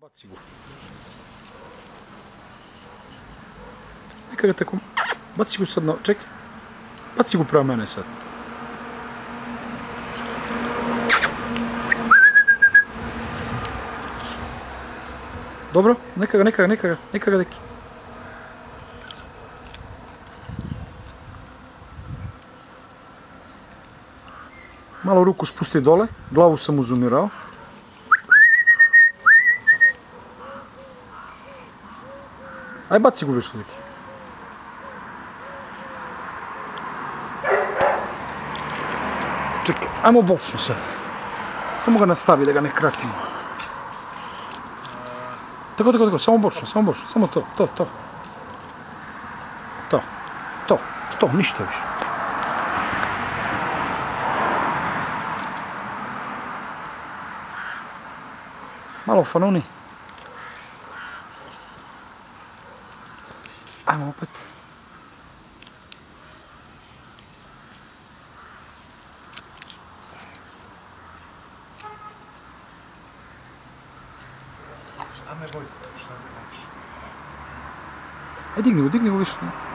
Baci go. Neka ga tako... Baci go sad na... Čekaj. Baci go prema mene sad. Dobro, neka ga deki. Malo ruku spusti dole, glavu sam uzumirao. Aj baci go više deki. Čekaj, ajmo bočno sad. Samo ga nastavi da ga ne kratimo. Tako, samo bočno, samo to, ništa više. Malo fanuni. Ajmo opet. Šta me bojite, šta se kažeš? Aj digni go više.